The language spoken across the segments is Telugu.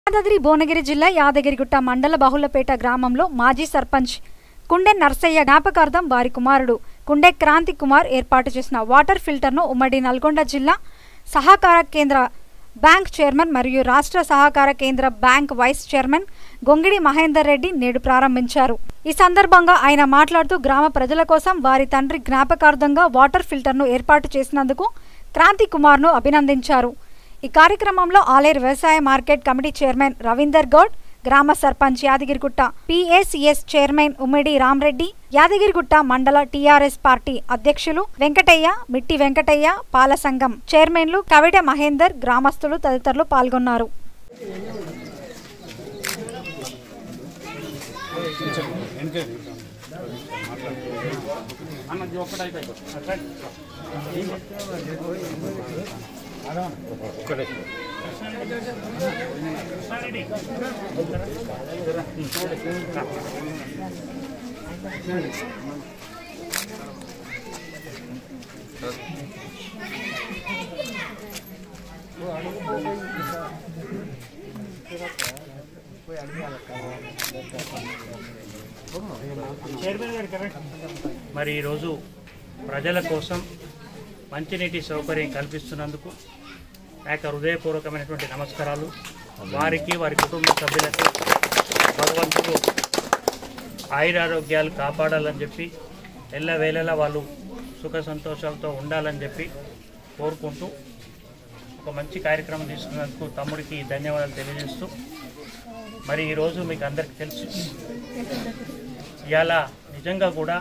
యాదాద్రి భువనగిరి జిల్లా యాదగిరిగుట్ట మండల బహుళపేట గ్రామంలో మాజీ సర్పంచ్ కుండే నర్సయ్య జ్ఞాపకార్థం వారి కుమారుడు కుండే క్రాంతి కుమార్ ఏర్పాటు చేసిన వాటర్ ఫిల్టర్ను ఉమ్మడి నల్గొండ జిల్లా సహకార కేంద్ర బ్యాంక్ చైర్మన్ మరియు రాష్ట్ర సహకార కేంద్ర bank vice chairman Gongidi Mahender Reddy నేడు ప్రారంభించారు. ఈ సందర్భంగా ఆయన మాట్లాడుతూ గ్రామ ప్రజల కోసం వారి తండ్రి జ్ఞాపకార్థంగా వాటర్ ఫిల్టర్ను ఏర్పాటు చేసినందుకు క్రాంతి కుమార్ను అభినందించారు. ఈ కార్యక్రమంలో ఆలేరు వ్యవసాయ market committee chairman Ravinder Goud, గ్రామ సర్పంచ్ యాదగిరిగుట్ట పిఏసిఎస్ చైర్మన్ ఉమ్మిడి రామరెడ్డి, యాదగిరిగుట్ట మండల టీఆర్ఎస్ పార్టీ అధ్యక్షులు వెంకటయ్య, మిట్టి వెంకటయ్య, పాల సంఘం చైర్మన్లు కవిడ మహేందర్, గ్రామస్తులు తదితరులు పాల్గొన్నారు. మరి ఈరోజు ప్రజల కోసం మంచినీటి సౌకర్యం కల్పిస్తున్నందుకు నాకు హృదయపూర్వకమైనటువంటి నమస్కారాలు. వారికి, వారి కుటుంబ సభ్యులకు భగవంతుడు ఆయురారోగ్యాలు కాపాడాలని చెప్పి, ఎల్లవేళలా వాళ్ళు సుఖ సంతోషాలతో ఉండాలని చెప్పి కోరుకుంటూ ఒక మంచి కార్యక్రమం తీసుకున్నందుకు తమ్ముడికి ధన్యవాదాలు తెలియజేస్తూ, మరి ఈరోజు మీకు అందరికీ తెలుసు, ఇవాళ నిజంగా కూడా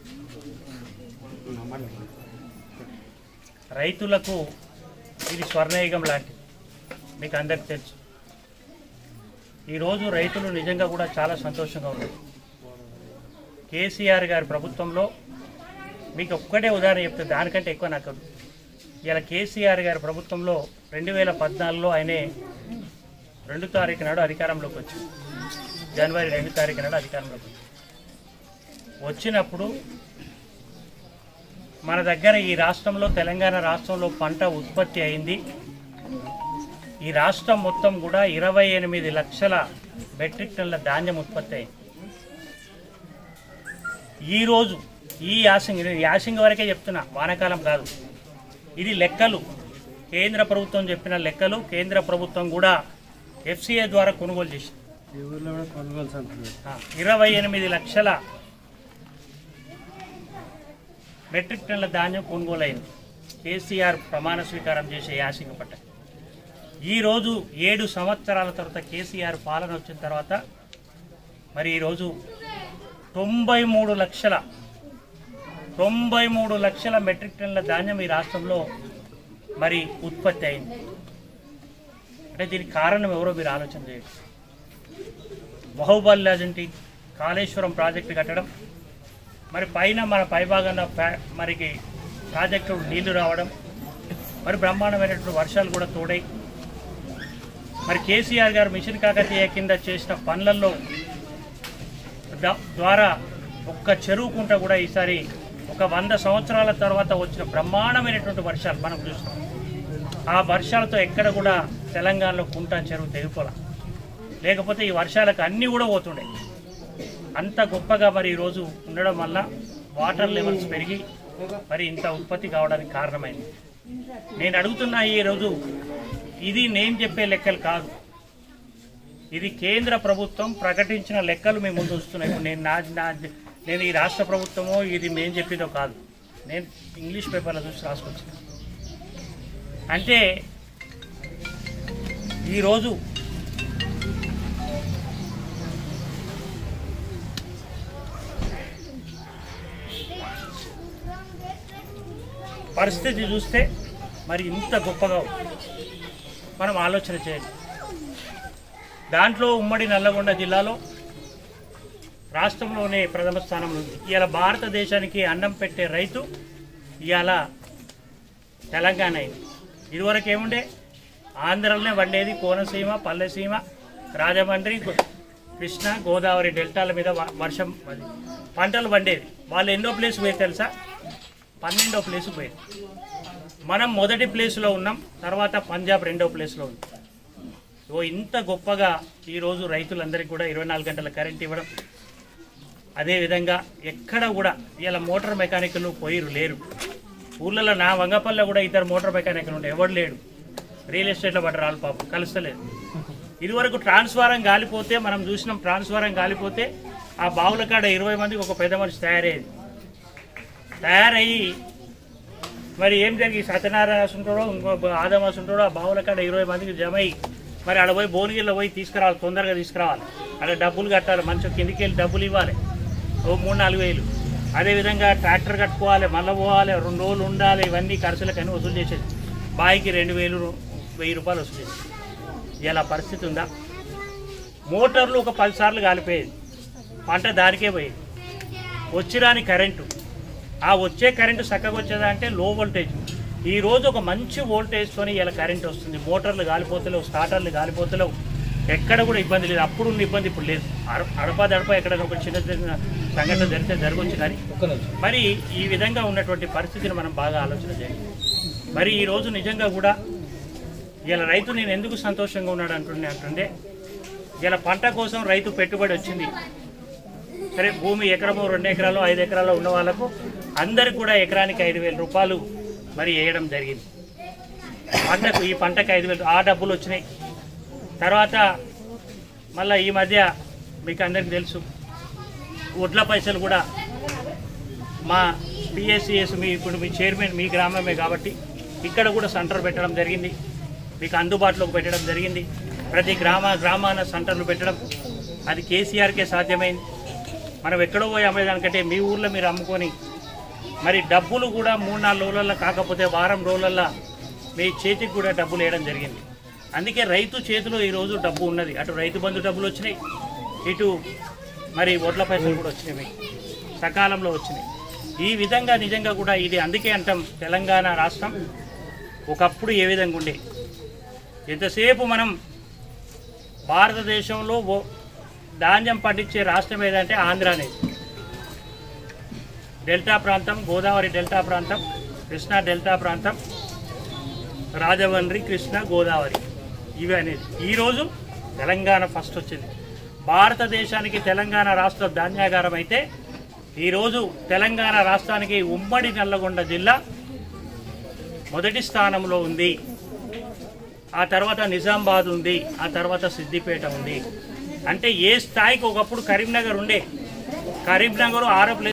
రైతులకు ఇది స్వర్ణయుగం లాంటిది. మీకు అందరికీ తెలుసు, ఈరోజు రైతులు నిజంగా కూడా చాలా సంతోషంగా ఉన్నారు. కేసీఆర్ గారి ప్రభుత్వంలో మీకు ఒక్కటే ఉదాహరణ చెప్తే దానికంటే ఎక్కువ నాకు ఇలా కేసీఆర్ గారి ప్రభుత్వంలో 2014లో ఆయనే 2వ తారీఖు నాడు అధికారంలోకి వచ్చింది. జనవరి 2వ తారీఖు నాడు అధికారంలోకి వచ్చినప్పుడు మన దగ్గర ఈ రాష్ట్రంలో, తెలంగాణ రాష్ట్రంలో పంట ఉత్పత్తి అయింది. ఈ రాష్ట్రం మొత్తం కూడా 28 లక్షల మెట్రిక్ టన్నుల ధాన్యం ఉత్పత్తి అయింది. ఈరోజు ఈ యాసింగ్ వరకే చెప్తున్నా, వానాకాలం కాదు. ఇది లెక్కలు, కేంద్ర ప్రభుత్వం చెప్పిన లెక్కలు. కేంద్ర ప్రభుత్వం కూడా FCA ద్వారా కొనుగోలు చేసింది. 28 లక్షల మెట్రిక్ టన్నుల ధాన్యం కొనుగోలు అయింది కేసీఆర్ ప్రమాణ స్వీకారం చేసే యాసింగ్ పట్ట. ఈరోజు 7 సంవత్సరాల తర్వాత కేసీఆర్ పాలన వచ్చిన తర్వాత మరి ఈరోజు 93 లక్షల మెట్రిక్ టన్నుల ధాన్యం ఈ రాష్ట్రంలో మరి ఉత్పత్తి అయింది. అంటే దీనికి కారణం ఎవరో మీరు ఆలోచన చేయండి. బాహుబలి లాంటి కాళేశ్వరం ప్రాజెక్టు కట్టడం, మరి పైన మన పైభాగంలో మరికి ప్రాజెక్టు నీళ్లు రావడం, మరి బ్రహ్మాండమైనటువంటి వర్షాలు కూడా తోడై, మరి కేసీఆర్ గారు మిషన్ కాకతీయ కింద చేసిన పనులలో ద్వారా ఒక్క చెరువుకుంట కూడా ఈసారి ఒక 100 సంవత్సరాల తర్వాత వచ్చిన బ్రహ్మాండమైనటువంటి వర్షాలు మనం చూస్తాం. ఆ వర్షాలతో ఎక్కడ కూడా తెలంగాణలో కుంట చెరువు తెగిపోలా, లేకపోతే ఈ వర్షాలకు అన్నీ కూడా పోతుండే. అంత గొప్పగా మరి ఈరోజు ఉండడం వల్ల వాటర్ లెవెల్స్ పెరిగి మరి ఇంత ఉత్పత్తి కావడానికి కారణమైంది. నేను అడుగుతున్నా, ఈరోజు ఇది నేను చెప్పే లెక్కలు కాదు, ఇది కేంద్ర ప్రభుత్వం ప్రకటించిన లెక్కలు మేము ముందు వస్తున్నాయి. ఇప్పుడు నేను ఈ రాష్ట్ర ప్రభుత్వమో ఇది మేము చెప్పిందో కాదు, నేను ఇంగ్లీష్ పేపర్లో చూసి రాసుకొచ్చాను. అంటే ఈరోజు పరిస్థితి చూస్తే మరి ఇంత గొప్పగా మనం ఆలోచన చేయాలి. దాంట్లో ఉమ్మడి నల్లగొండ జిల్లాలో రాష్ట్రంలోనే ప్రథమ స్థానంలో ఉంది. ఇవాళ భారతదేశానికి అన్నం పెట్టే రైతు ఇవాళ తెలంగాణ అయింది. ఇదివరకు ఏముండే, ఆంధ్రలోనే వండేది కోనసీమ, పల్లెసీమ, రాజమండ్రి, కృష్ణా, గోదావరి డెల్టాల మీద వర్షం పంటలు వండేది. వాళ్ళు ఎన్నో ప్లేస్ పోయి తెలుసా? 12వ ప్లేస్ పోయింది. మనం మొదటి ప్లేస్లో ఉన్నాం, తర్వాత పంజాబ్ 2వ ప్లేస్లో ఉంది. ఇంత గొప్పగా ఈరోజు రైతులందరికీ కూడా 24 గంటల కరెంట్ ఇవ్వడం, అదేవిధంగా ఎక్కడ కూడా ఇలా మోటార్ మెకానికల్ లేరు. ఊళ్ళలో నా వంగపల్లిలో కూడా ఇద్దరు మోటార్ మెకానికల్ ఉంటే ఎవడు లేడు. రియల్ ఎస్టేట్లో పడ్డ రాళ్ళు పాపం కలుస్తలేదు. ఇదివరకు ట్రాన్స్ఫారం గాలిపోతే మనం చూసినాం, ట్రాన్స్ఫారం గాలిపోతే ఆ బావుల కాడ 20 మందికి ఒక పెద్ద మనిషి తయారయ్యి మరి ఏం జరిగి సత్యనారాయణ ఉంటాడో ఇంకో ఆదమాస్ ఉంటాడో ఆ బావుల కాడ 20 మందికి జమ అయ్యి మరి ఆడ పోయి భువనగిరిలో పోయి తీసుకురావాలి, తొందరగా తీసుకురావాలి. అక్కడ డబ్బులు కట్టాలి, మంచిగా కిందికి వెళ్ళి డబ్బులు ఇవ్వాలి, ఓ 3-4 వేలు. అదేవిధంగా ట్రాక్టర్ కట్టుకోవాలి, మళ్ళీ పోవాలి, 2 రోజులు ఉండాలి. ఇవన్నీ ఖర్చులకని వసూలు చేసేది. బాయికి 2,000-1,000 రూపాయలు వసూలు చేసేది. ఇలా పరిస్థితి ఉందా? మోటార్లు ఒక 10 సార్లు కాలిపోయేది, పంట దానికే పోయేది. వచ్చిరాని కరెంటు, ఆ వచ్చే కరెంటు చక్కగా వచ్చేదా అంటే లో వోల్టేజ్. ఈరోజు ఒక మంచి వోల్టేజ్తో ఇలా కరెంట్ వస్తుంది. మోటార్లు గాలిపోతలేవు, స్టార్టర్లు గాలిపోతలేవు, ఎక్కడ కూడా ఇబ్బంది లేదు. అప్పుడున్న ఇబ్బంది ఇప్పుడు లేదు. అడప ఎక్కడైనా ఒక చిన్న సంఘటన జరిగితే జరగవచ్చు. కానీ మరి ఈ విధంగా ఉన్నటువంటి పరిస్థితిని మనం బాగా ఆలోచన చేయాలి. మరి ఈరోజు నిజంగా కూడా ఇలా రైతు నేను ఎందుకు సంతోషంగా ఉన్నాడు అంటుండే, ఇలా పంట కోసం రైతు పెట్టుబడి వచ్చింది. సరే, భూమి ఎకరము 2 ఎకరాలు 5 ఎకరాలు ఉన్న వాళ్ళకు అందరికి కూడా ఎకరానికి 5,000 రూపాయలు మరి వేయడం జరిగింది. పంటకు ఈ పంటకు 5,000 ఆ డబ్బులు వచ్చినాయి. తర్వాత మళ్ళీ ఈ మధ్య మీకు అందరికీ తెలుసు వడ్ల పైసలు కూడా మా పిఎస్సిఎస్ ఇప్పుడు మీ చైర్మన్ మీ గ్రామమే కాబట్టి ఇక్కడ కూడా సెంటర్ పెట్టడం జరిగింది. మీకు అందుబాటులోకి పెట్టడం జరిగింది. ప్రతి గ్రామాన సెంటర్లు పెట్టడం అది కేసీఆర్కే సాధ్యమైంది. మనం ఎక్కడో పోయి అమ్మేదానికంటే మీ ఊర్లో మీరు అమ్ముకొని మరి డబ్బులు కూడా 3-4 రోజులలో కాకపోతే వారం రోజులలో మీ చేతికి కూడా డబ్బులు వేయడం జరిగింది. అందుకే రైతు చేతిలో ఈరోజు డబ్బు ఉన్నది. అటు రైతు బంధు డబ్బులు వచ్చినాయి, ఇటు మరి వడ్ల పైసలు కూడా వచ్చినాయి, మీకు సకాలంలో వచ్చినాయి. ఈ విధంగా నిజంగా కూడా ఇది అందుకే అంటాం తెలంగాణ రాష్ట్రం ఒకప్పుడు ఏ విధంగా ఉండే. ఎంతసేపు మనం భారతదేశంలో ధాన్యం పండించే రాష్ట్రం ఏదంటే ఆంధ్ర అనేది. డెల్టా ప్రాంతం, గోదావరి డెల్టా ప్రాంతం, కృష్ణా డెల్టా ప్రాంతం, రాజమండ్రి, కృష్ణ, గోదావరి ఇవి అనేది. ఈరోజు తెలంగాణ ఫస్ట్ వచ్చింది. భారతదేశానికి తెలంగాణ రాష్ట్రం ధాన్యాగారం అయితే ఈరోజు తెలంగాణ రాష్ట్రానికి ఉమ్మడి నల్లగొండ జిల్లా మొదటి స్థానంలో ఉంది. ఆ తర్వాత నిజామాబాద్ ఉంది, ఆ తర్వాత సిద్దిపేట ఉంది. అంటే ఏ స్థాయికి ఒకప్పుడు కరీంనగర్ ఉండే, కరీంనగర్ 6